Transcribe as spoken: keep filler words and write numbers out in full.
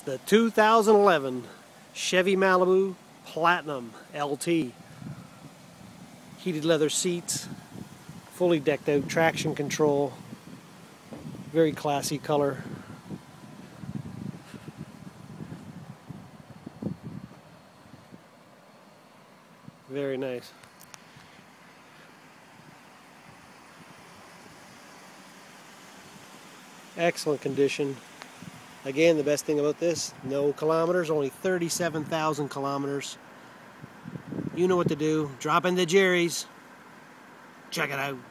the two thousand eleven Chevy Malibu Platinum L T. Heated leather seats, fully decked out traction control, very classy color. Very nice. Excellent condition. Again, the best thing about this, no kilometers, only thirty-seven thousand kilometers. You know what to do. Drop into Jerry's. Check it out.